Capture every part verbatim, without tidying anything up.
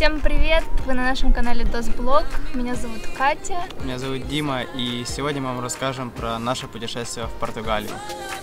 Всем привет! Вы на нашем канале Досблог. Меня зовут Катя. Меня зовут Дима, и сегодня мы вам расскажем про наше путешествие в Португалию.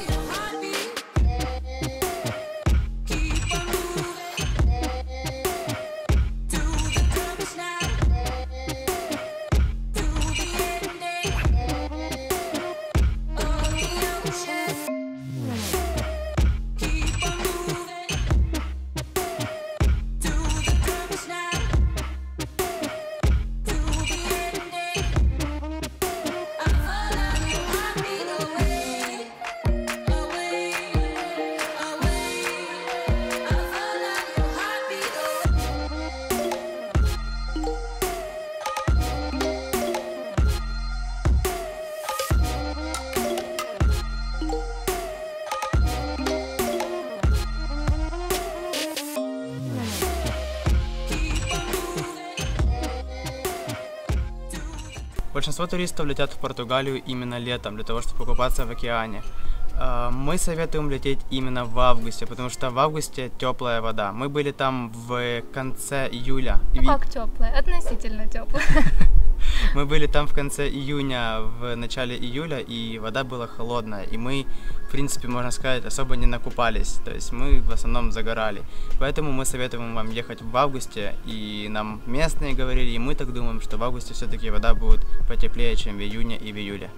Большинство туристов летят в Португалию именно летом, для того, чтобы купаться в океане. Мы советуем лететь именно в августе, потому что в августе теплая вода. Мы были там в конце июля. Ну как теплая? Относительно теплая. Мы были там в конце июня, в начале июля, и вода была холодная, и мы, в принципе, можно сказать, особо не накупались, то есть мы в основном загорали. Поэтому мы советуем вам ехать в августе, и нам местные говорили, и мы так думаем, что в августе все-таки вода будет потеплее, чем в июне и в июле.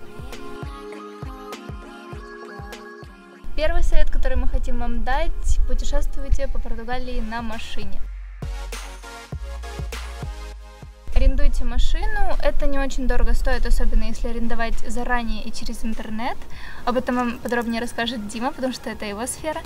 Первый совет, который мы хотим вам дать: путешествуйте по Португалии на машине. Арендуйте машину, это не очень дорого стоит, особенно если арендовать заранее и через интернет. Об этом вам подробнее расскажет Дима, потому что это его сфера.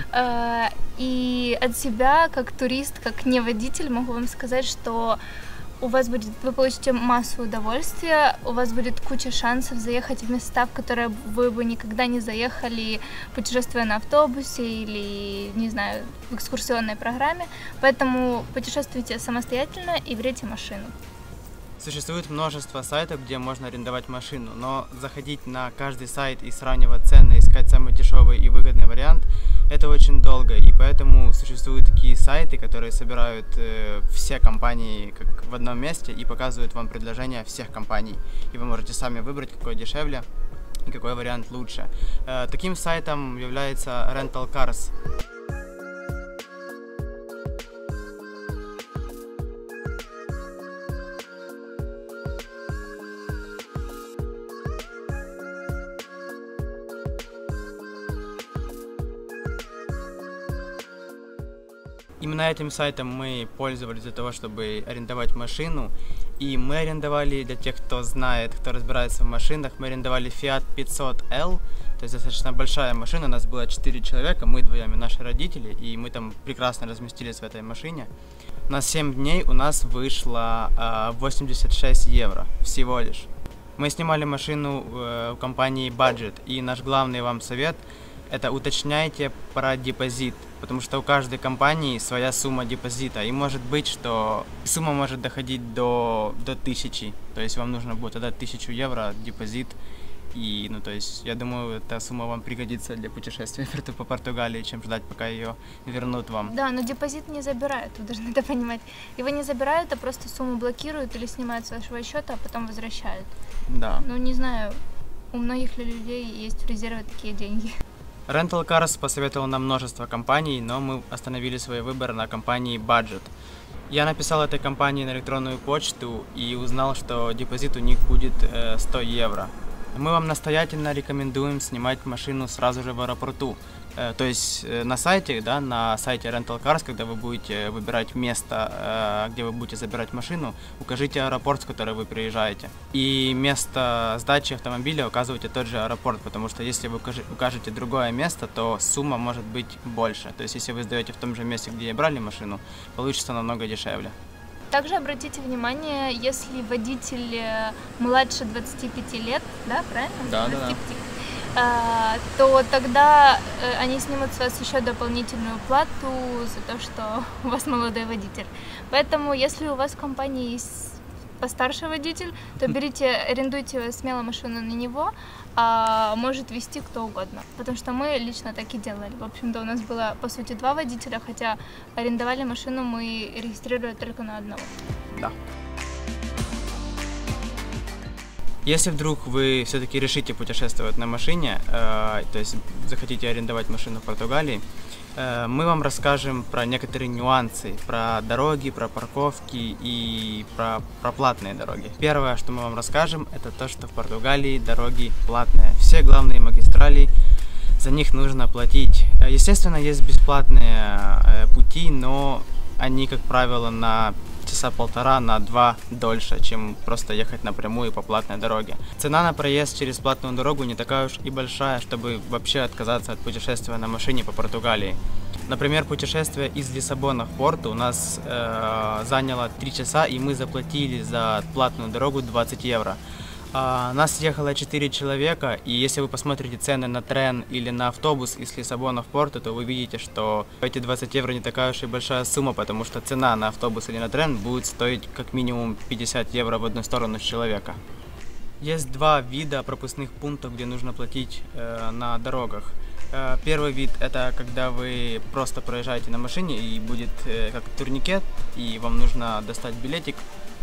И от себя, как турист, как не водитель, могу вам сказать, что у вас будет, вы получите массу удовольствия, у вас будет куча шансов заехать в места, в которые вы бы никогда не заехали, путешествуя на автобусе или, не знаю, в экскурсионной программе. Поэтому путешествуйте самостоятельно и берите машину. Существует множество сайтов, где можно арендовать машину, но заходить на каждый сайт и сравнивать цены, искать самый дешевый и выгодный вариант, это очень долго, и поэтому существуют такие сайты, которые собирают э, все компании как в одном месте и показывают вам предложения всех компаний, и вы можете сами выбрать, какой дешевле и какой вариант лучше. Э, таким сайтом является Rental Cars. Именно этим сайтом мы пользовались для того, чтобы арендовать машину. И мы арендовали, для тех, кто знает, кто разбирается в машинах, мы арендовали Fiat пятьсот эл, то есть достаточно большая машина, у нас было четыре человека, мы вдвоем и наши родители, и мы там прекрасно разместились в этой машине. На семь дней у нас вышло э, восемьдесят шесть евро всего лишь. Мы снимали машину э, в компании Budget, и наш главный вам совет — это уточняйте про депозит, потому что у каждой компании своя сумма депозита, и может быть, что сумма может доходить до, до тысячи, то есть вам нужно будет отдать тысячу евро депозит, и, ну, то есть, я думаю, эта сумма вам пригодится для путешествия по Португалии, чем ждать, пока ее вернут вам. Да, но депозит не забирают, вы должны это понимать. Его не забирают, а просто сумму блокируют или снимают с вашего счета, а потом возвращают. Да. Ну, не знаю, у многих ли людей есть в резерве такие деньги. Rental Cars посоветовал нам множество компаний, но мы остановили свой выбор на компании Budget. Я написал этой компании на электронную почту и узнал, что депозит у них будет э, сто евро. Мы вам настоятельно рекомендуем снимать машину сразу же в аэропорту. Э, то есть э, на сайте, да, на сайте Rental Cars, когда вы будете выбирать место, э, где вы будете забирать машину, укажите аэропорт, в который вы приезжаете. И место сдачи автомобиля указывайте тот же аэропорт, потому что если вы укажете другое место, то сумма может быть больше. То есть если вы сдаете в том же месте, где брали машину, получится намного дешевле. Также обратите внимание, если водитель младше двадцати пяти лет, да, правильно? Да, да, да. А, то тогда они снимут с вас еще дополнительную плату за то, что у вас молодой водитель. Поэтому, если у вас в компании есть постарше водитель, то берите, арендуйте смело машину на него, а может вести кто угодно. Потому что мы лично так и делали. В общем-то, у нас было, по сути, два водителя, хотя арендовали машину мы регистрировали только на одного. Да. Если вдруг вы все-таки решите путешествовать на машине, э, то есть захотите арендовать машину в Португалии, э, мы вам расскажем про некоторые нюансы, про дороги, про парковки и про, про платные дороги. Первое, что мы вам расскажем, это то, что в Португалии дороги платные. Все главные магистрали, за них нужно платить. Естественно, есть бесплатные э, пути, но они, как правило, на часа полтора, на два дольше, чем просто ехать напрямую по платной дороге. Цена на проезд через платную дорогу не такая уж и большая, чтобы вообще отказаться от путешествия на машине по Португалии. Например, путешествие из Лиссабона в Порту у нас э, заняло три часа, и мы заплатили за платную дорогу двадцать евро. Uh, нас ехало четыре человека, и если вы посмотрите цены на трен или на автобус из Лиссабона в Порту, то вы видите, что эти двадцать евро не такая уж и большая сумма, потому что цена на автобус или на трен будет стоить как минимум пятьдесят евро в одну сторону с человека. Есть два вида пропускных пунктов, где нужно платить э, на дорогах. Э, первый вид — это когда вы просто проезжаете на машине, и будет э, как турникет, и вам нужно достать билетик,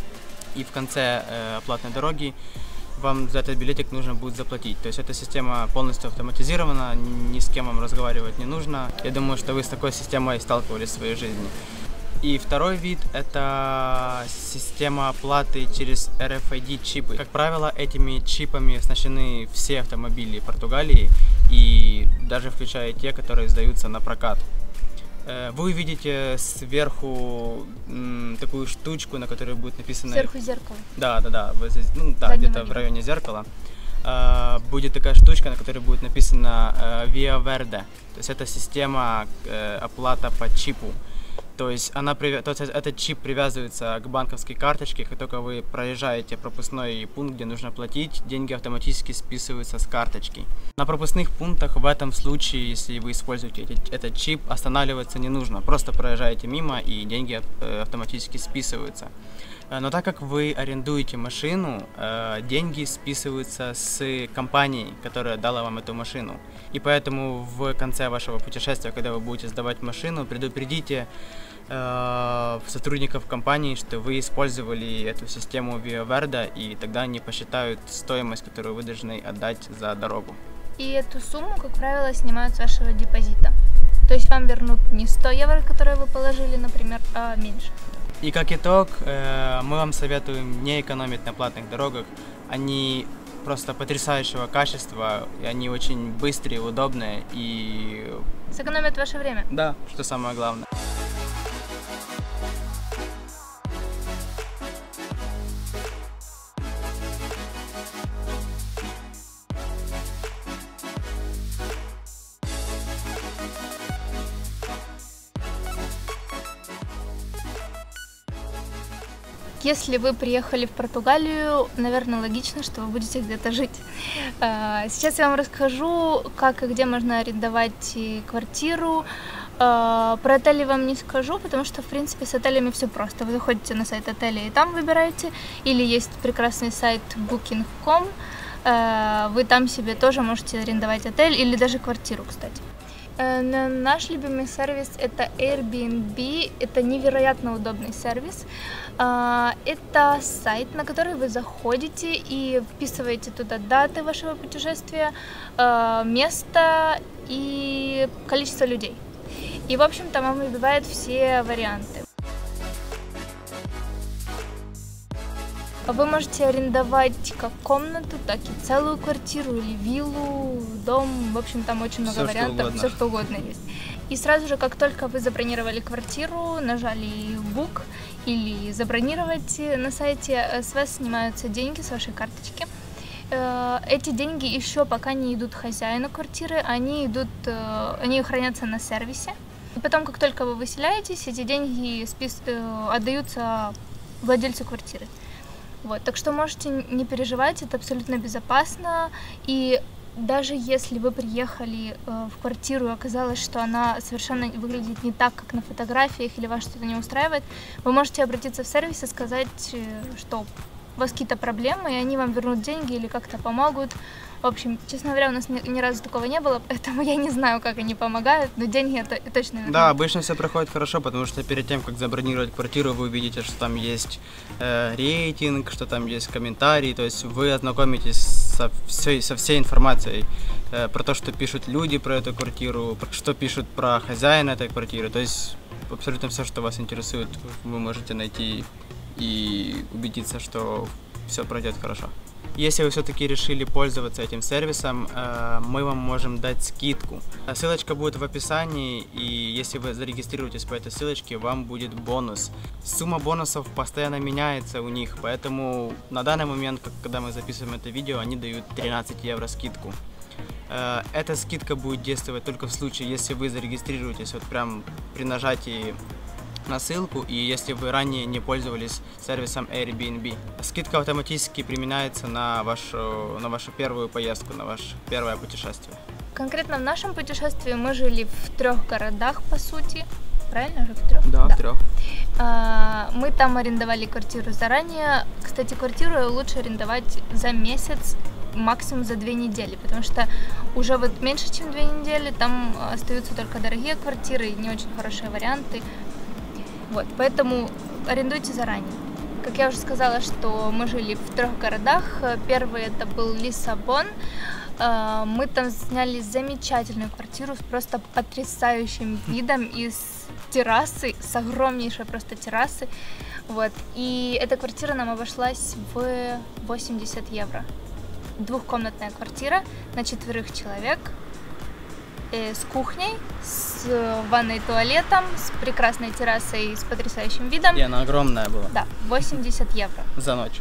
и в конце э, платной дороги вам за этот билетик нужно будет заплатить. То есть эта система полностью автоматизирована, ни с кем вам разговаривать не нужно. Я думаю, что вы с такой системой сталкивались в своей жизни. И второй вид – это система оплаты через эр эф ай ди-чипы. Как правило, этими чипами оснащены все автомобили Португалии, и даже включая те, которые сдаются на прокат. Вы увидите сверху м, такую штучку, на которой будет написано... Сверху зеркало. Да, да, да, ну, да, где-то в районе зеркала. Э, будет такая штучка, на которой будет написано э, Via Verde. То есть это система э, оплата по чипу. То есть, она, то есть этот чип привязывается к банковской карточке, как только вы проезжаете пропускной пункт, где нужно платить, деньги автоматически списываются с карточки. На пропускных пунктах в этом случае, если вы используете этот, этот чип, останавливаться не нужно. Просто проезжаете мимо, и деньги автоматически списываются. Но так как вы арендуете машину, деньги списываются с компании, которая дала вам эту машину. И поэтому в конце вашего путешествия, когда вы будете сдавать машину, предупредите сотрудников компании, что вы использовали эту систему Via Verde, и тогда они посчитают стоимость, которую вы должны отдать за дорогу. И эту сумму, как правило, снимают с вашего депозита. То есть вам вернут не сто евро, которые вы положили, например, а меньше. И как итог, мы вам советуем не экономить на платных дорогах. Они просто потрясающего качества, и они очень быстрые, удобные и... сэкономят ваше время. Да, что самое главное. Если вы приехали в Португалию, наверное, логично, что вы будете где-то жить. Сейчас я вам расскажу, как и где можно арендовать квартиру. Про отели вам не скажу, потому что, в принципе, с отелями все просто. Вы заходите на сайт отеля и там выбираете. Или есть прекрасный сайт букинг точка ком. Вы там себе тоже можете арендовать отель или даже квартиру, кстати. Наш любимый сервис — это Airbnb. Это невероятно удобный сервис. Это сайт, на который вы заходите и вписываете туда даты вашего путешествия, место и количество людей. И, в общем-то, вам выбивает все варианты. Вы можете арендовать как комнату, так и целую квартиру или виллу, дом. В общем, там очень много все, вариантов, все что угодно есть. И сразу же, как только вы забронировали квартиру, нажали Book или забронировать на сайте, с вас снимаются деньги с вашей карточки. Эти деньги еще пока не идут хозяину квартиры, они идут, они хранятся на сервисе. И потом, как только вы выселяетесь, эти деньги спис... отдаются владельцу квартиры. Вот, так что можете не переживать, это абсолютно безопасно. И даже если вы приехали э, в квартиру и оказалось, что она совершенно выглядит не так, как на фотографиях, или вас что-то не устраивает, вы можете обратиться в сервис и сказать, э, что у вас какие-то проблемы, и они вам вернут деньги или как-то помогут. В общем, честно говоря, у нас ни, ни разу такого не было, поэтому я не знаю, как они помогают, но деньги это точно вернут. Да, обычно все проходит хорошо, потому что перед тем, как забронировать квартиру, вы увидите, что там есть э, рейтинг, что там есть комментарии, то есть вы ознакомитесь со всей, со всей информацией э, про то, что пишут люди про эту квартиру, что пишут про хозяина этой квартиры, то есть абсолютно все, что вас интересует, вы можете найти и убедиться, что все пройдет хорошо. Если вы все-таки решили пользоваться этим сервисом, мы вам можем дать скидку. Ссылочка будет в описании, и если вы зарегистрируетесь по этой ссылочке, вам будет бонус. Сумма бонусов постоянно меняется у них, поэтому на данный момент, когда мы записываем это видео, они дают тринадцать евро скидку. Эта скидка будет действовать только в случае, если вы зарегистрируетесь вот прям при нажатии на ссылку, и если вы ранее не пользовались сервисом Airbnb. Скидка автоматически применяется на вашу, на вашу первую поездку, на ваше первое путешествие. Конкретно в нашем путешествии мы жили в трех городах, по сути. Правильно же, в трех? Да, да. в трех. А, мы там арендовали квартиру заранее. Кстати, квартиру лучше арендовать за месяц, максимум за две недели, потому что уже вот меньше, чем две недели, там остаются только дорогие квартиры и не очень хорошие варианты. Вот, поэтому арендуйте заранее. Как я уже сказала, что мы жили в трех городах. Первый это был Лиссабон. Мы там сняли замечательную квартиру с просто потрясающим видом из террасы, с огромнейшей просто террасы. Вот. И эта квартира нам обошлась в восемьдесят евро. Двухкомнатная квартира на четверых человек. С кухней, с ванной, туалетом, с прекрасной террасой, с потрясающим видом. И она огромная была. Да, восемьдесят евро. За ночь.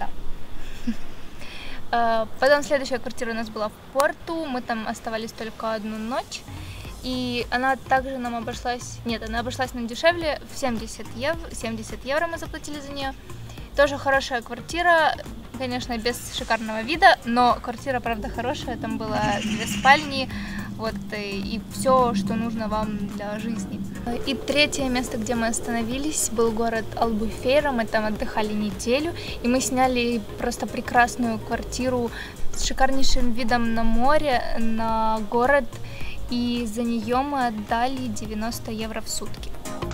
Да. Потом следующая квартира у нас была в Порту, мы там оставались только одну ночь. И она также нам обошлась, нет, она обошлась нам дешевле, в семьдесят евро, семьдесят евро мы заплатили за нее. Тоже хорошая квартира, конечно, без шикарного вида, но квартира, правда, хорошая, там было две спальни, вот, и все, что нужно вам для жизни. И третье место, где мы остановились, был город Албуфейра, мы там отдыхали неделю, и мы сняли просто прекрасную квартиру с шикарнейшим видом на море, на город, и за нее мы отдали девяносто евро в сутки.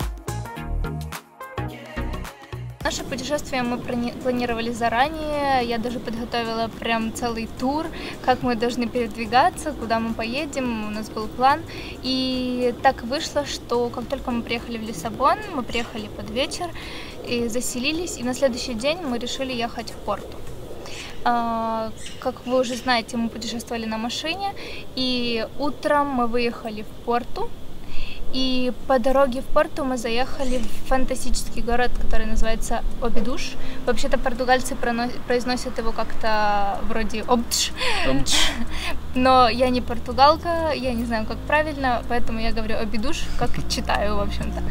Наше путешествие мы планировали заранее, я даже подготовила прям целый тур, как мы должны передвигаться, куда мы поедем, у нас был план. И так вышло, что как только мы приехали в Лиссабон, мы приехали под вечер, и заселились, и на следующий день мы решили ехать в Порту. Как вы уже знаете, мы путешествовали на машине, и утром мы выехали в Порту. И по дороге в Порту мы заехали в фантастический город, который называется Обидуш. Вообще-то португальцы произносят его как-то вроде Обдш. Но я не португалка, я не знаю, как правильно, поэтому я говорю Обидуш, как читаю, в общем-то.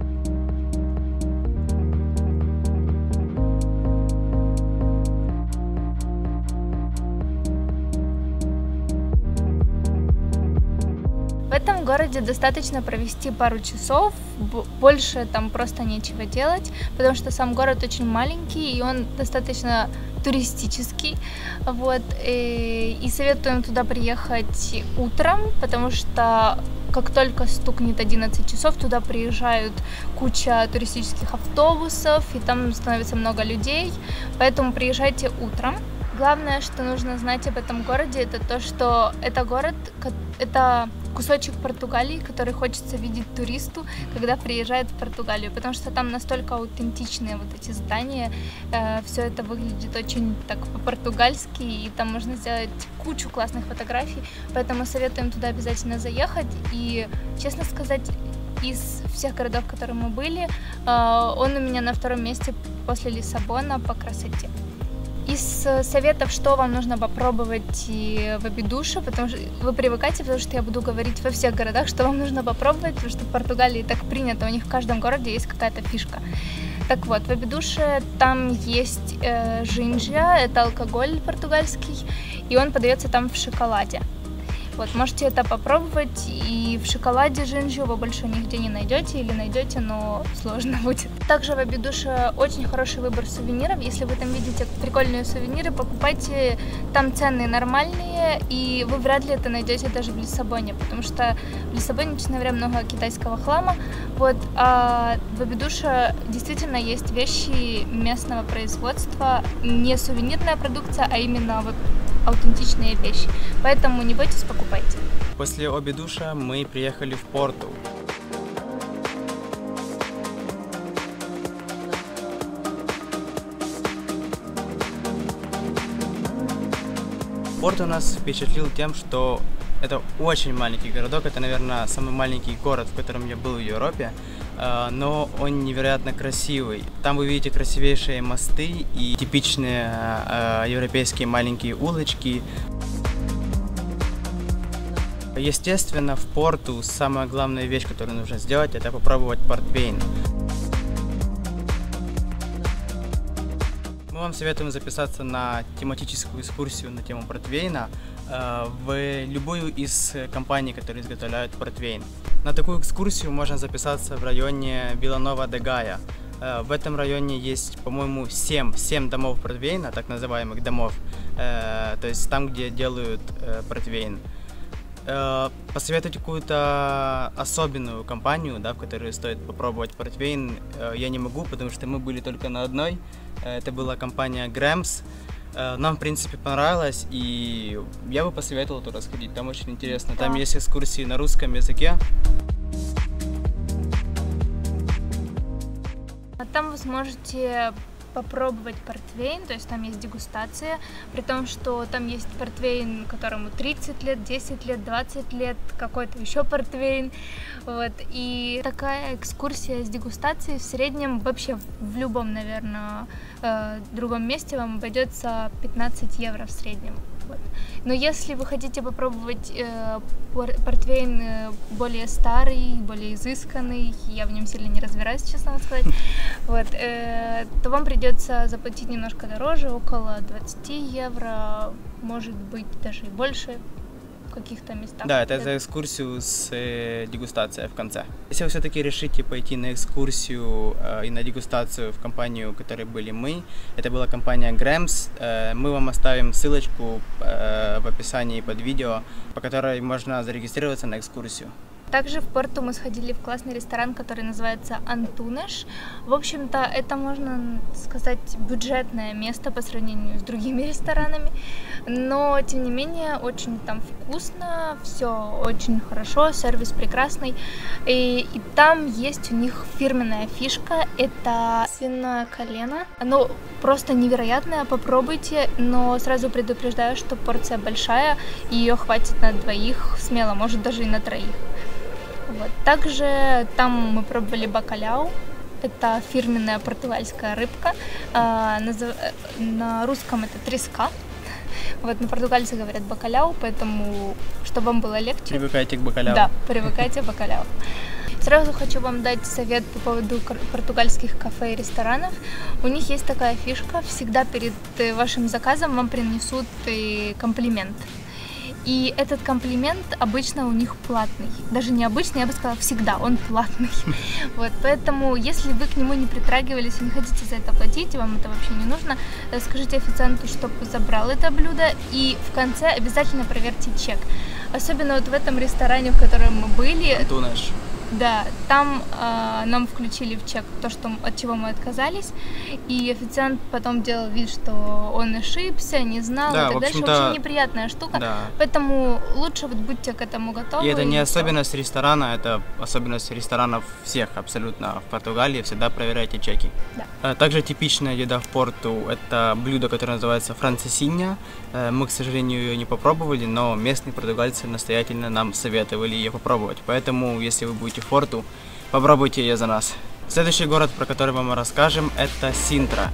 В этом городе достаточно провести пару часов, больше там просто нечего делать, потому что сам город очень маленький и он достаточно туристический, вот, и, и советуем туда приехать утром, потому что как только стукнет одиннадцать часов, туда приезжают куча туристических автобусов, и там становится много людей, поэтому приезжайте утром. Главное, что нужно знать об этом городе, это то, что это город, это кусочек Португалии, который хочется видеть туристу, когда приезжает в Португалию, потому что там настолько аутентичные вот эти здания, э, все это выглядит очень так по-португальски, и там можно сделать кучу классных фотографий, поэтому советуем туда обязательно заехать. И, честно сказать, из всех городов, в которых мы были, э, он у меня на втором месте после Лиссабона по красоте. Из советов, что вам нужно попробовать в Обидуше, потому что вы привыкайте, потому что я буду говорить во всех городах, что вам нужно попробовать, потому что в Португалии так принято, у них в каждом городе есть какая-то фишка. Так вот, в Обидуше там есть э, жинжа, это алкоголь португальский, и он подается там в шоколаде. Вот, можете это попробовать, и в шоколаде Жинжу вы больше нигде не найдете, или найдете, но сложно будет. Также в Обидуше очень хороший выбор сувениров. Если вы там видите прикольные сувениры, покупайте, там цены нормальные, и вы вряд ли это найдете даже в Лиссабоне, потому что в Лиссабоне, честно говоря, много китайского хлама. Вот, а в Обидуше действительно есть вещи местного производства, не сувенирная продукция, а именно вот аутентичные вещи. Поэтому не бойтесь, покупайте. После Обидуша мы приехали в Порту. Порту нас впечатлил тем, что это очень маленький городок, это, наверное, самый маленький город, в котором я был в Европе, но он невероятно красивый. Там вы видите красивейшие мосты и типичные европейские маленькие улочки. Естественно, в Порту самая главная вещь, которую нужно сделать, это попробовать портвейн. Мы вам советуем записаться на тематическую экскурсию на тему портвейна в любую из компаний, которые изготовляют портвейн. На такую экскурсию можно записаться в районе Виланова-де-Гая. В этом районе есть, по-моему, семь, семь домов портвейна, так называемых домов, то есть там, где делают портвейн. Посоветовать какую-то особенную компанию, да, в которой стоит попробовать портвейн, я не могу, потому что мы были только на одной. Это была компания Грэмс. Нам, в принципе, понравилось, и я бы посоветовал туда сходить, там очень интересно. Да. Там есть экскурсии на русском языке. А там вы сможете попробовать портвейн, то есть там есть дегустация, при том, что там есть портвейн, которому тридцать лет, десять лет, двадцать лет, какой-то еще портвейн, вот, и такая экскурсия с дегустацией в среднем вообще в любом, наверное, другом месте вам обойдется пятнадцать евро в среднем. Вот. Но если вы хотите попробовать э, портвейн более старый, более изысканный, я в нем сильно не разбираюсь, честно вам сказать, вот, э, то вам придется заплатить немножко дороже, около двадцать евро, может быть даже и больше в каких-то местах. Да, это за экскурсию с э, дегустацией в конце. Если вы все-таки решите пойти на экскурсию э, и на дегустацию в компанию, в которой были мы, это была компания Грэмс, э, мы вам оставим ссылочку э, в описании под видео, по которой можно зарегистрироваться на экскурсию. Также в Порту мы сходили в классный ресторан, который называется Антунеш. В общем-то, это, можно сказать, бюджетное место по сравнению с другими ресторанами, но, тем не менее, очень там вкусно, все очень хорошо, сервис прекрасный. И, и там есть у них фирменная фишка, это свиное колено. Оно просто невероятное, попробуйте, но сразу предупреждаю, что порция большая, и ее хватит на двоих смело, может даже и на троих. Вот. Также там мы пробовали бакаляу, это фирменная португальская рыбка, а, назов... на русском это треска, вот, но португальцы говорят бакаляу, поэтому, чтобы вам было легче... Привыкайте к бакаляу. Да, привыкайте к бакаляу. Сразу хочу вам дать совет по поводу португальских кафе и ресторанов. У них есть такая фишка, всегда перед вашим заказом вам принесут комплимент. И этот комплимент обычно у них платный. Даже не обычный, я бы сказала, всегда он платный. Вот, поэтому, если вы к нему не притрагивались и не хотите за это платить, и вам это вообще не нужно, скажите официанту, чтобы забрал это блюдо, и в конце обязательно проверьте чек. Особенно вот в этом ресторане, в котором мы были. Антунеш. Да, там э, нам включили в чек то, что, от чего мы отказались, и официант потом делал вид, что он ошибся, не знал, да, и так дальше. Очень неприятная штука, да. Поэтому лучше вот будьте к этому готовы. И это не и особенность все. ресторана, это особенность ресторанов всех абсолютно в Португалии, всегда проверяйте чеки. Да. Также типичная еда в Порту – это блюдо, которое называется францесинья. Мы, к сожалению, ее не попробовали, но местные португальцы настоятельно нам советовали ее попробовать, поэтому, если вы будете в Порту, попробуйте ее за нас. Следующий город, про который мы вам расскажем, это Синтра.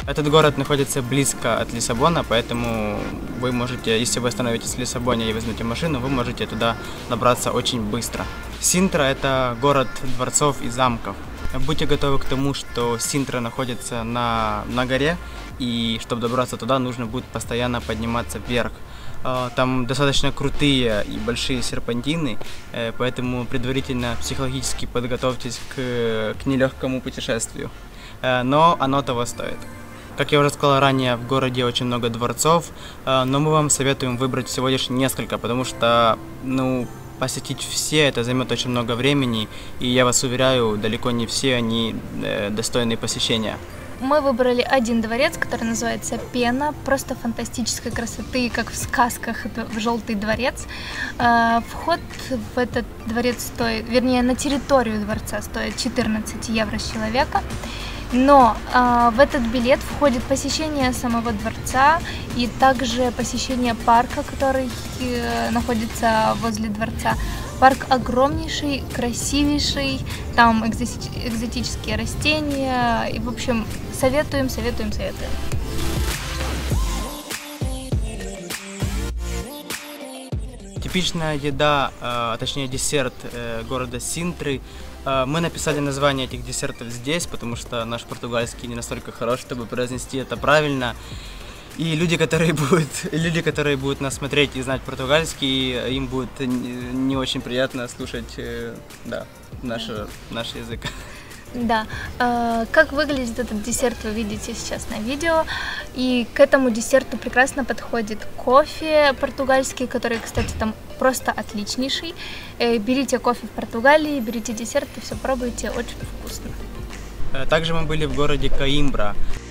Этот город находится близко от Лиссабона, поэтому вы можете, если вы остановитесь в Лиссабоне и возьмете машину, вы можете туда добраться очень быстро. Синтра – это город дворцов и замков. Будьте готовы к тому, что Синтра находится на, на горе, и чтобы добраться туда, нужно будет постоянно подниматься вверх. Там достаточно крутые и большие серпантины, поэтому предварительно психологически подготовьтесь к, к нелегкому путешествию. Но оно того стоит. Как я уже сказал ранее, в городе очень много дворцов, но мы вам советуем выбрать всего лишь несколько, потому что, ну, посетить все это займет очень много времени, и я вас уверяю, далеко не все они достойны посещения. Мы выбрали один дворец, который называется Пена, просто фантастической красоты, как в сказках, это «Желтый дворец». Вход в этот дворец стоит, вернее, на территорию дворца стоит четырнадцать евро с человека, но в этот билет входит посещение самого дворца и также посещение парка, который находится возле дворца. Парк огромнейший, красивейший, там экзотические растения, и, в общем, советуем, советуем, советуем. Типичная еда, а точнее десерт города Синтры. Мы написали название этих десертов здесь, потому что наш португальский не настолько хорош, чтобы произнести это правильно. И люди, которые будут, люди, которые будут нас смотреть и знать португальский, им будет не очень приятно слушать, да, наш, наш язык. Да, как выглядит этот десерт, вы видите сейчас на видео. И к этому десерту прекрасно подходит кофе португальский, который, кстати, там просто отличнейший. Берите кофе в Португалии, берите десерт и все пробуйте, очень вкусно. Также мы были в городе Коимбра.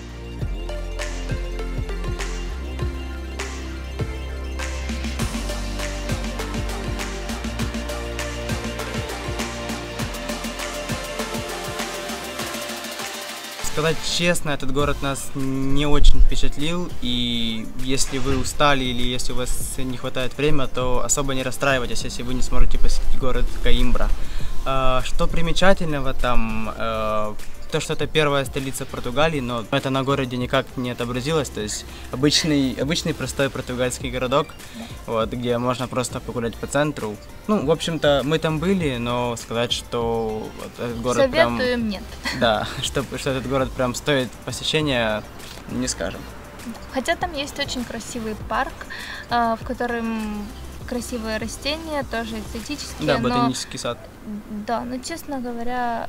Сказать честно, этот город нас не очень впечатлил, и если вы устали или если у вас не хватает времени, то особо не расстраивайтесь, если вы не сможете посетить город Коимбра. Что примечательного там, то, что это первая столица Португалии, но это на городе никак не отобразилось, то есть обычный, обычный простой португальский городок, вот, где можно просто погулять по центру. Ну, в общем-то, мы там были, но сказать, что вот этот город Советуем, прям... нет. Да, что, что этот город прям стоит посещения, не скажем. Хотя там есть очень красивый парк, в котором красивые растения, тоже экзотические. Да, ботанический но... сад. Да, но, честно говоря...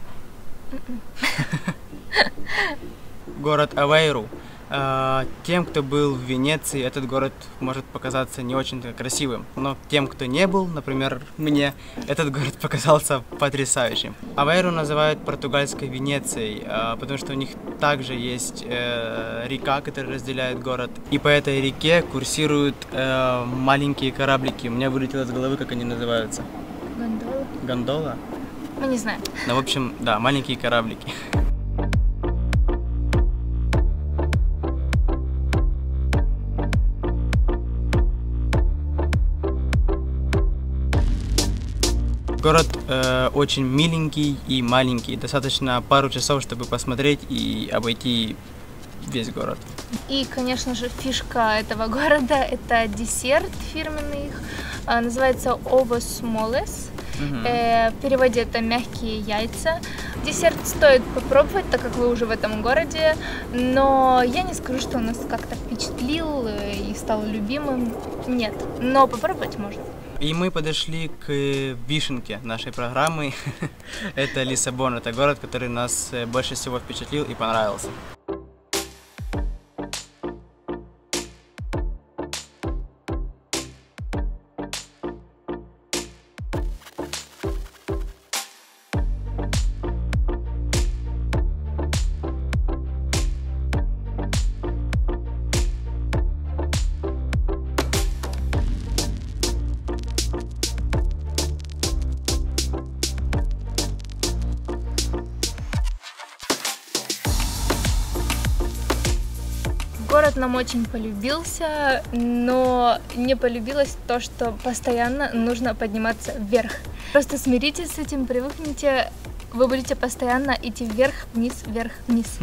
Город Авейру. Тем, кто был в Венеции, этот город может показаться не очень-то красивым, но тем, кто не был, например, мне, этот город показался потрясающим. Авейру называют португальской Венецией, потому что у них также есть река, которая разделяет город, и по этой реке курсируют маленькие кораблики. У меня вылетело из головы, как они называются. Гондола? Гондола? Мы не знаем. Ну, в общем, да, маленькие кораблики. Город э, очень миленький и маленький. Достаточно пару часов, чтобы посмотреть и обойти весь город. И, конечно же, фишка этого города – это десерт фирменный их. Называется овос молес. Угу. Э, в переводе это мягкие яйца. Десерт стоит попробовать, так как вы уже в этом городе. Но я не скажу, что он нас как-то впечатлил и стал любимым. Нет, но попробовать можно. И мы подошли к вишенке нашей программы. Это Лиссабон, это город, который нас больше всего впечатлил и понравился. Город нам очень полюбился, но не полюбилось то, что постоянно нужно подниматься вверх. Просто смиритесь с этим, привыкните. вы будете постоянно идти вверх, вниз, вверх, вниз.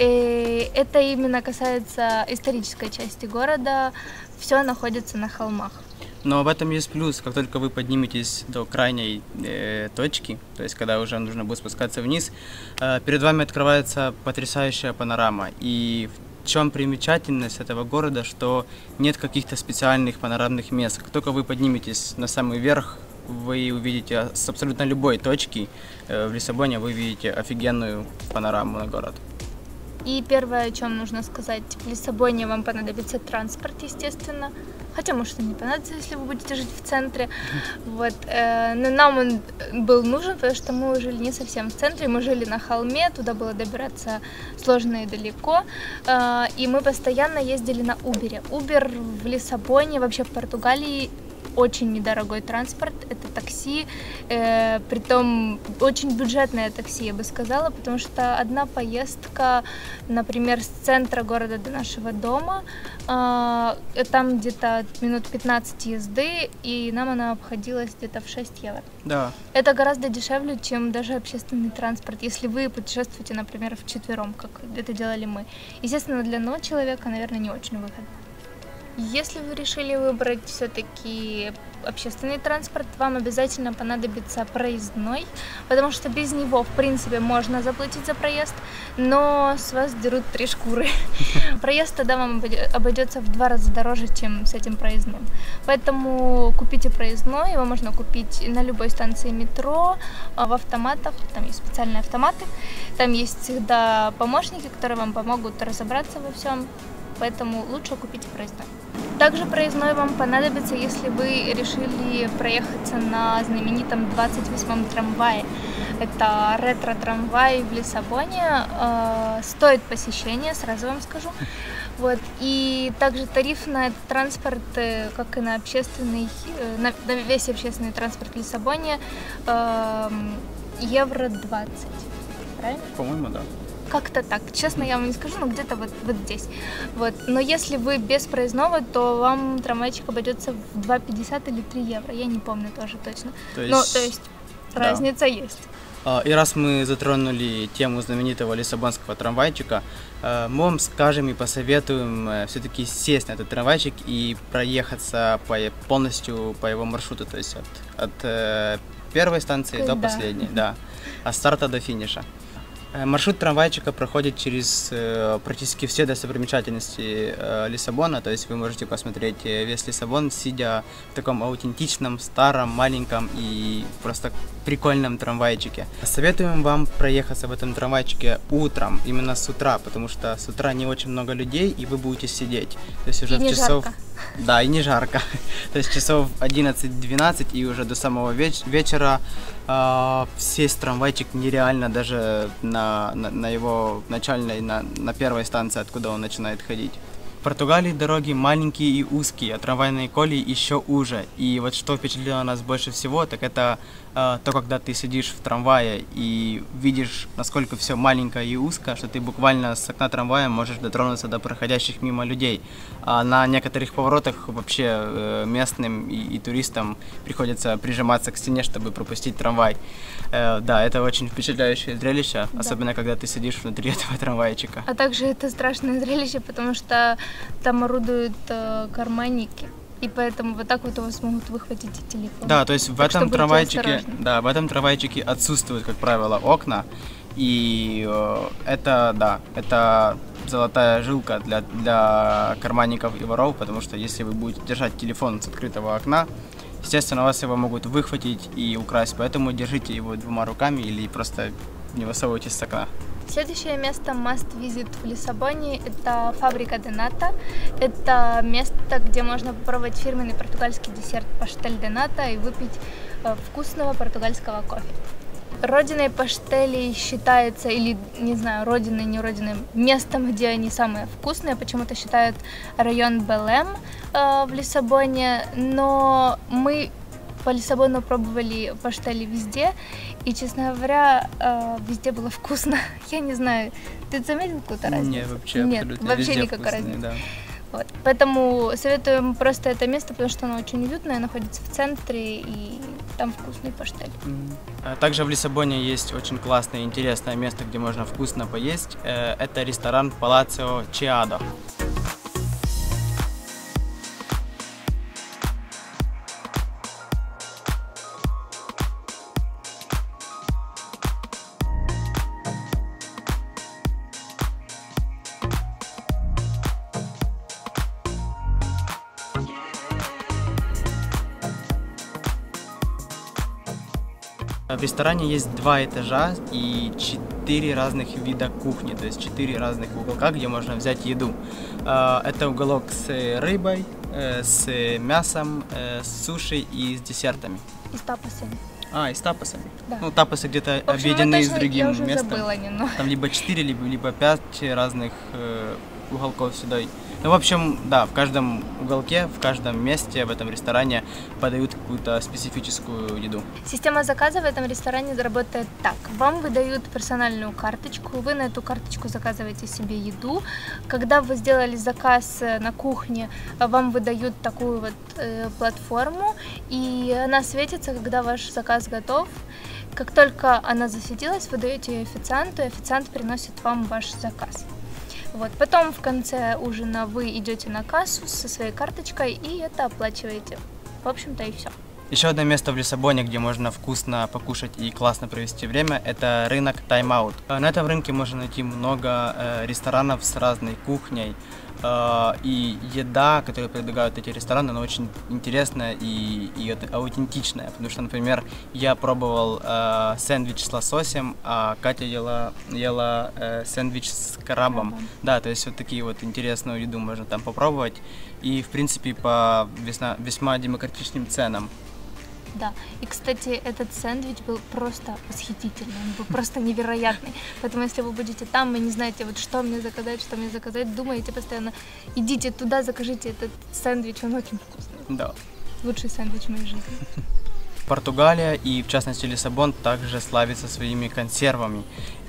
И это именно касается исторической части города. Все находится на холмах. Но в этом есть плюс. Как только вы подниметесь до крайней э, точки, то есть когда уже нужно будет спускаться вниз, э, перед вами открывается потрясающая панорама. И в чем примечательность этого города, что нет каких-то специальных панорамных мест. Как только вы подниметесь на самый верх, вы увидите с абсолютно любой точки э, в Лиссабоне, вы видите офигенную панораму на город. И первое, о чем нужно сказать, в Лиссабоне вам понадобится транспорт, естественно. Хотя, может, и не понадобится, если вы будете жить в центре. Вот. Но нам он был нужен, потому что мы жили не совсем в центре, мы жили на холме, туда было добираться сложно и далеко. И мы постоянно ездили на Uber. Uber в Лиссабоне, вообще в Португалии, очень недорогой транспорт, это такси, э, притом очень бюджетное такси, я бы сказала, потому что одна поездка, например, с центра города до нашего дома, э, там где-то минут пятнадцать езды, и нам она обходилась где-то в шесть евро. Да. Это гораздо дешевле, чем даже общественный транспорт, если вы путешествуете, например, вчетвером, как это делали мы. Естественно, для одного человека, наверное, не очень выгодно. Если вы решили выбрать все-таки общественный транспорт, вам обязательно понадобится проездной, потому что без него, в принципе, можно заплатить за проезд, но с вас дерут три шкуры. Проезд тогда вам обойдется в два раза дороже, чем с этим проездным. Поэтому купите проездной, его можно купить на любой станции метро, в автоматах, там есть специальные автоматы, там есть всегда помощники, которые вам помогут разобраться во всем. Поэтому лучше купите проездной. Также проездной вам понадобится, если вы решили проехаться на знаменитом двадцать восьмом трамвае. Это ретро-трамвай в Лиссабоне. Э, стоит посещение, сразу вам скажу. Вот. И также тариф на этот транспорт, э, как и на общественный, э, на, на весь общественный транспорт в Лиссабоне, э, евро двадцать. Правильно? По-моему, да. Как-то так. Честно, я вам не скажу, но где-то вот, вот здесь. Вот. Но если вы без проездного, то вам трамвайчик обойдется в два пятьдесят или три евро. Я не помню тоже точно. То есть... Но, то есть да. Разница есть. И раз мы затронули тему знаменитого лиссабонского трамвайчика, мы вам скажем и посоветуем все-таки сесть на этот трамвайчик и проехаться по, полностью по его маршруту, то есть от, от первой станции да. до последней, да, от старта до финиша. Маршрут трамвайчика проходит через э, практически все достопримечательности э, Лиссабона, то есть вы можете посмотреть весь Лиссабон, сидя в таком аутентичном, старом, маленьком и просто прикольном трамвайчике. Советуем вам проехаться в этом трамвайчике утром, именно с утра, потому что с утра не очень много людей, и вы будете сидеть. То есть уже и в не часов... жарко. Да, и не жарко. То есть часов одиннадцать-двенадцать и уже до самого веч вечера э, сесть в трамвайчик нереально даже на, на, на его начальной, на, на первой станции, откуда он начинает ходить. В Португалии дороги маленькие и узкие, а трамвайные колеи еще уже. И вот что впечатлило нас больше всего, так это э, то, когда ты сидишь в трамвае и видишь, насколько все маленькое и узко, что ты буквально с окна трамвая можешь дотронуться до проходящих мимо людей. А на некоторых поворотах вообще э, местным и, и туристам приходится прижиматься к стене, чтобы пропустить трамвай. Э, да, это очень впечатляющее зрелище, да. Особенно когда ты сидишь внутри этого трамвайчика. А также это страшное зрелище, потому что там орудуют э, карманники, и поэтому вот так вот у вас могут выхватить телефон. Да, то есть в так этом трамвайчике, да, в этом трамвайчике отсутствуют, как правило, окна, и э, это, да, это золотая жилка для, для карманников и воров, потому что если вы будете держать телефон с открытого окна, естественно, вас его могут выхватить и украсть, поэтому держите его двумя руками или просто не высовывайтесь с окна. Следующее место must visit в Лиссабоне – это фабрика де ната. Это место, где можно попробовать фирменный португальский десерт паштель де ната и выпить вкусного португальского кофе. Родиной паштелей считается, или, не знаю, родиной, не родиной, местом, где они самые вкусные, почему-то считают район Белем э, в Лиссабоне, но мы по Лиссабону пробовали паштели везде, и, честно говоря, э, везде было вкусно. Я не знаю, ты заметил какую-то разницу? Нет, вообще Нет, абсолютно вообще везде никакой вкусные, разницы. Да. Вот. Поэтому советуем просто это место, потому что оно очень уютное, находится в центре, и там вкусный паштель. Mm-hmm. Также в Лиссабоне есть очень классное и интересное место, где можно вкусно поесть. Это ресторан Палацио Чиадо. В ресторане есть два этажа и четыре разных вида кухни, то есть четыре разных уголка, где можно взять еду. Это уголок с рыбой, с мясом, с суши и с десертами. И с тапасами. А, и с тапасами. Да. Ну, тапасы где-то в общем, объединены с точно, другим я уже местом. Забыла немного. Там либо четыре, либо, либо пять разных э, уголков сюда. Ну, в общем, да, в каждом уголке, в каждом месте в этом ресторане подают какую-то специфическую еду. Система заказа в этом ресторане работает так. Вам выдают персональную карточку, вы на эту карточку заказываете себе еду. Когда вы сделали заказ на кухне, вам выдают такую вот э, платформу, и она светится, когда ваш заказ готов. Как только она засветилась, вы даете ее официанту, и официант приносит вам ваш заказ. Вот. Потом в конце ужина вы идете на кассу со своей карточкой и это оплачиваете. В общем-то и все. Еще одно место в Лиссабоне, где можно вкусно покушать и классно провести время, это рынок Time Out. На этом рынке можно найти много э, ресторанов с разной кухней. Э, и еда, которую предлагают эти рестораны, она очень интересная и, и аутентичная. Потому что, например, я пробовал э, сэндвич с лососем, а Катя ела, ела э, сэндвич с крабом. Крабом. Да, то есть вот такие вот интересную еду можно там попробовать. И, в принципе, по весьма, весьма демократичным ценам. Да, и, кстати, этот сэндвич был просто восхитительный, он был просто невероятный. Поэтому, если вы будете там и не знаете, вот что мне заказать, что мне заказать, думаете постоянно, идите туда, закажите этот сэндвич, он очень вкусный. Да. Лучший сэндвич в моей жизни. Португалия и, в частности, Лиссабон также славится своими консервами.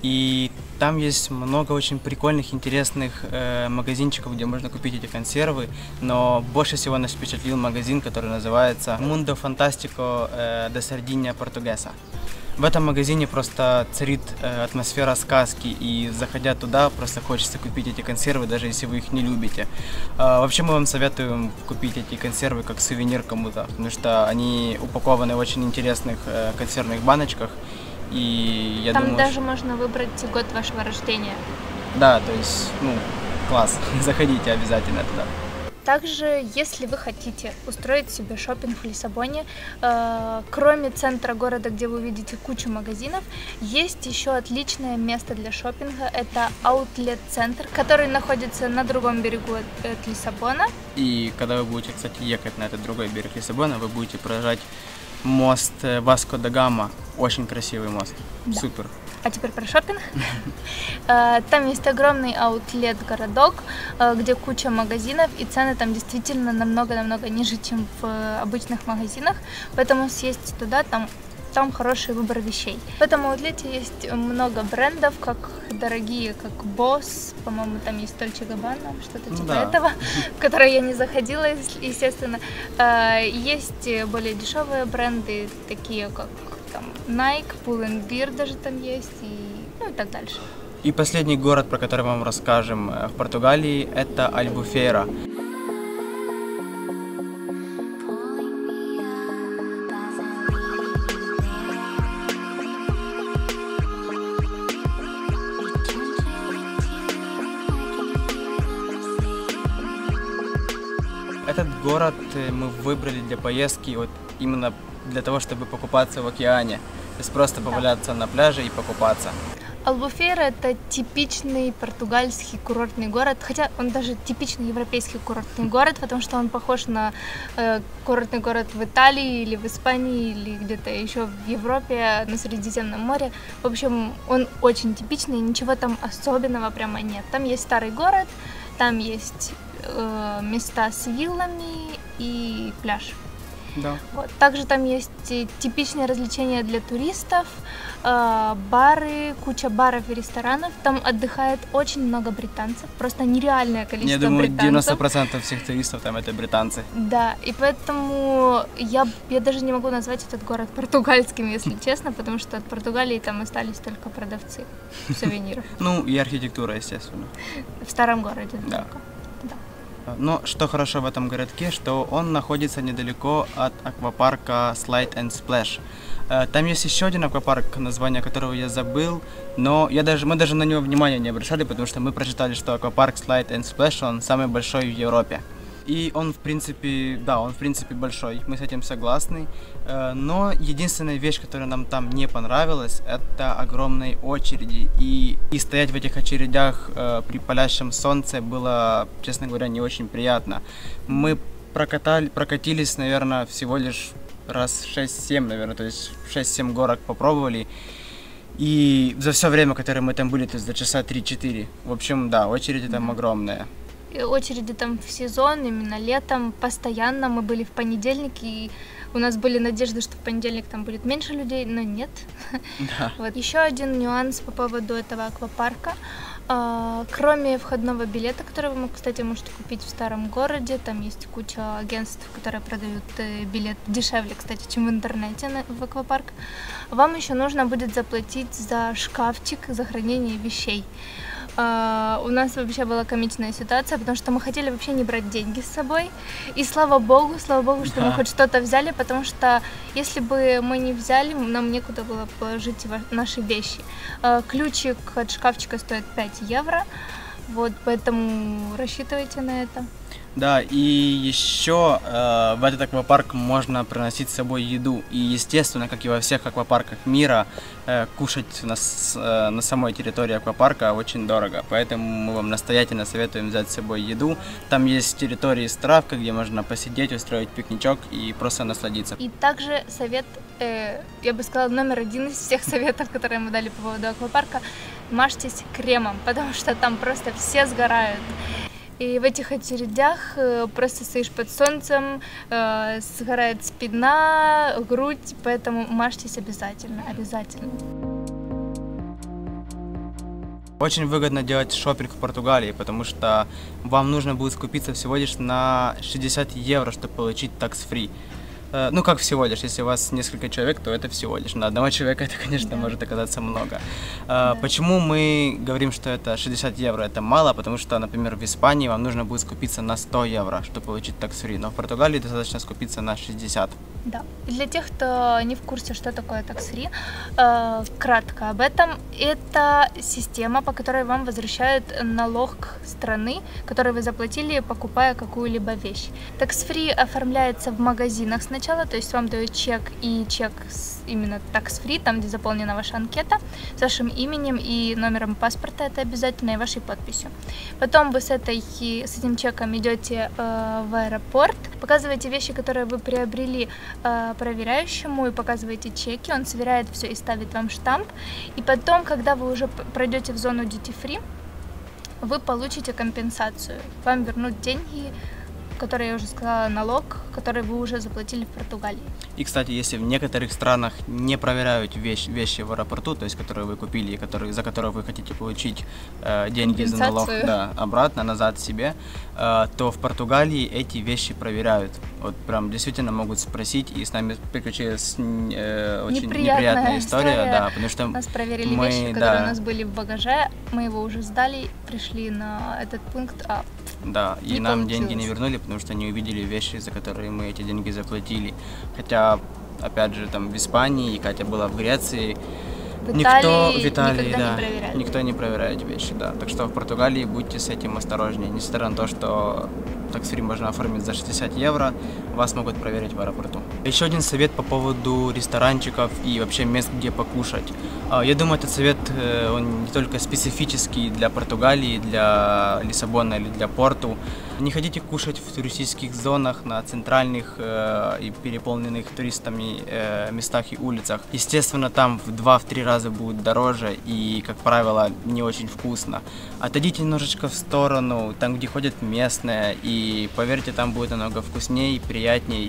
И там есть много очень прикольных, интересных э, магазинчиков, где можно купить эти консервы. Но больше всего нас впечатлил магазин, который называется Mundo Fantastico э, de Sardinha Portuguesa. В этом магазине просто царит э, атмосфера сказки, и заходя туда, просто хочется купить эти консервы, даже если вы их не любите. Э, вообще мы вам советуем купить эти консервы как сувенир кому-то, потому что они упакованы в очень интересных э, консервных баночках. И я Там думаю, даже что... можно выбрать год вашего рождения. Да, то есть, ну, класс, заходите обязательно туда. Также, если вы хотите устроить себе шопинг в Лиссабоне, э, кроме центра города, где вы увидите кучу магазинов, есть еще отличное место для шопинга. Это аутлет-центр, который находится на другом берегу от, от Лиссабона. И когда вы будете, кстати, ехать на этот другой берег Лиссабона, вы будете проезжать мост Васко да Гама. Очень красивый мост. Да. Супер. А теперь про шопинг. Там есть огромный аутлет-городок, где куча магазинов, и цены там действительно намного-намного ниже, чем в обычных магазинах. Поэтому съездите туда, там, там хороший выбор вещей. В этом аутлете есть много брендов, как дорогие, как Boss, по-моему, там есть Dolce Gabbana, что-то типа да. этого, в которое я не заходила, естественно. Есть более дешевые бренды, такие как там Nike, Pull and Bear даже там есть, и, ну и так дальше. И последний город, про который мы вам расскажем в Португалии, это Альбуфейра. Этот город мы выбрали для поездки вот именно для того, чтобы покупаться в океане. То есть просто поваляться на пляже и покупаться. Альбуфейра – это типичный португальский курортный город, хотя он даже типичный европейский курортный город, потому что он похож на э, курортный город в Италии или в Испании или где-то еще в Европе, на Средиземном море. В общем, он очень типичный, ничего там особенного прямо нет. Там есть старый город, там есть э, места с виллами и пляж. Да. Вот. Также там есть типичные развлечения для туристов, э, бары, куча баров и ресторанов. Там отдыхает очень много британцев, просто нереальное количество Я думаю, британцев. девяносто процентов всех туристов там это британцы. Да, и поэтому я, я даже не могу назвать этот город португальским, если честно, потому что от Португалии там остались только продавцы сувениров. Ну и архитектура, естественно. В старом городе. Да. Только. Да. Но что хорошо в этом городке, что он находится недалеко от аквапарка Slide and Splash. Там есть еще один аквапарк, название которого я забыл, но я даже, мы даже на него внимания не обращали, потому что мы прочитали, что аквапарк Slide and Splash, он самый большой в Европе. И он, в принципе, да, он, в принципе, большой, мы с этим согласны. Но единственная вещь, которая нам там не понравилась, это огромные очереди. И, и стоять в этих очередях при палящем солнце было, честно говоря, не очень приятно. Мы прокатали, прокатились, наверное, всего лишь раз шесть-семь, наверное, то есть шесть-семь горок попробовали. И за все время, которое мы там были, то есть за часа три-четыре. В общем, да, очереди там огромные. И очереди там в сезон, именно летом, постоянно. Мы были в понедельник, и у нас были надежды, что в понедельник там будет меньше людей, но нет. Да. Вот. Еще один нюанс по поводу этого аквапарка. А, кроме входного билета, который вы, кстати, можете купить в старом городе, там есть куча агентств, которые продают билет дешевле, кстати, чем в интернете на, в аквапарк, вам еще нужно будет заплатить за шкафчик, за хранение вещей. Uh, у нас вообще была комичная ситуация, потому что мы хотели вообще не брать деньги с собой. И слава богу, слава богу, что да. мы хоть что-то взяли, потому что если бы мы не взяли, нам некуда было положить наши вещи. Uh, ключик от шкафчика стоит пять евро, вот, поэтому рассчитывайте на это. Да, и еще э, в этот аквапарк можно приносить с собой еду. И, естественно, как и во всех аквапарках мира, э, кушать на, э, на самой территории аквапарка очень дорого. Поэтому мы вам настоятельно советуем взять с собой еду. Там есть территории с травкой, где можно посидеть, устроить пикничок и просто насладиться. И также совет, э, я бы сказала, номер один из всех советов, которые мы дали по поводу аквапарка: мажьтесь кремом, потому что там просто все сгорают. И в этих очередях э, просто стоишь под солнцем, э, сгорает спина, грудь, поэтому мажьтесь обязательно, обязательно. Очень выгодно делать шопинг в Португалии, потому что вам нужно будет скупиться всего лишь на шестьдесят евро, чтобы получить tax-free. Ну, как всего лишь, если у вас несколько человек, то это всего лишь. На одного человека это, конечно, да. может оказаться много. Да. Почему мы говорим, что это шестьдесят евро, это мало? Потому что, например, в Испании вам нужно будет скупиться на сто евро, чтобы получить tax-free, но в Португалии достаточно скупиться на шестьдесят. Да. И для тех, кто не в курсе, что такое tax-free, э, кратко об этом. Это система, по которой вам возвращают налог страны, который вы заплатили, покупая какую-либо вещь. Tax-free оформляется в магазинах сначала, то есть вам дают чек и чек с именно tax-free, там, где заполнена ваша анкета, с вашим именем и номером паспорта, это обязательно, и вашей подписью. Потом вы с, этой, с этим чеком идете э, в аэропорт, показываете вещи, которые вы приобрели э, проверяющему, и показываете чеки, он сверяет все и ставит вам штамп. И потом, когда вы уже пройдете в зону duty-free, вы получите компенсацию. Вам вернут деньги, которые, я уже сказала, налог, который вы уже заплатили в Португалии. И, кстати, если в некоторых странах не проверяют вещи, вещи в аэропорту, то есть которые вы купили, которые, за которые вы хотите получить э, деньги за налог, да, обратно, назад себе, э, то в Португалии эти вещи проверяют. Вот прям действительно могут спросить, и с нами приключилась э, очень неприятная, неприятная история, история. Да, потому что нас проверили мы, вещи, да, которые у нас были в багаже, мы его уже сдали, пришли на этот пункт, а да, и не нам получилось. деньги не вернули, потому что не увидели вещи, за которые мы эти деньги заплатили. Хотя, опять же, там в Испании, и Катя была в Греции, в никто Италии в Италии, никогда да, не проверяет. никто не проверяет вещи, да. Так что в Португалии будьте с этим осторожнее. Несмотря на то, что tax-free можно оформить за шестьдесят евро, вас могут проверить в аэропорту. Еще один совет по поводу ресторанчиков и вообще мест, где покушать. Я думаю, этот совет, он не только специфический для Португалии, для Лиссабона или для Порту. Не ходите кушать в туристических зонах, на центральных э, и переполненных туристами э, местах и улицах. Естественно, там в два-три раза будет дороже и, как правило, не очень вкусно. Отойдите немножечко в сторону, там, где ходят местные, и, поверьте, там будет намного вкуснее, приятней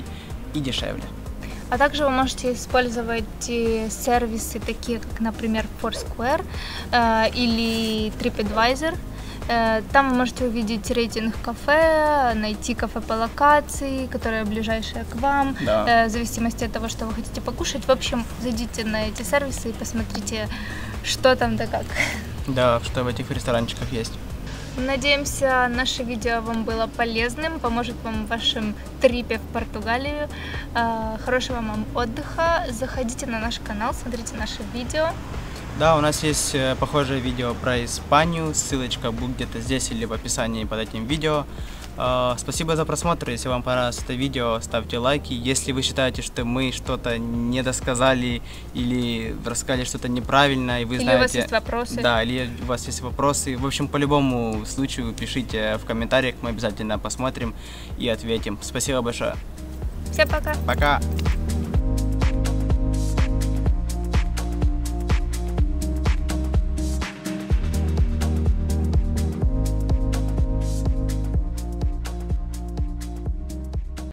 и дешевле. А также вы можете использовать сервисы, такие как, например, Foursquare э, или TripAdvisor. Э, там вы можете увидеть рейтинг кафе, найти кафе по локации, которое ближайшее к вам, Да. э, в зависимости от того, что вы хотите покушать. В общем, зайдите на эти сервисы и посмотрите, что там да как. Да, что в этих ресторанчиках есть. Надеемся, наше видео вам было полезным, поможет вам в вашем трипе в Португалию. Хорошего вам отдыха. Заходите на наш канал, смотрите наши видео. Да, у нас есть похожее видео про Испанию, ссылочка будет где-то здесь или в описании под этим видео. Спасибо за просмотр, если вам понравилось это видео, ставьте лайки. Если вы считаете, что мы что-то не досказали или рассказали что-то неправильно, и вы или знаете... у вас есть вопросы. Да, или у вас есть вопросы. В общем, по любому случаю пишите в комментариях, мы обязательно посмотрим и ответим. Спасибо большое. Всем пока. Пока.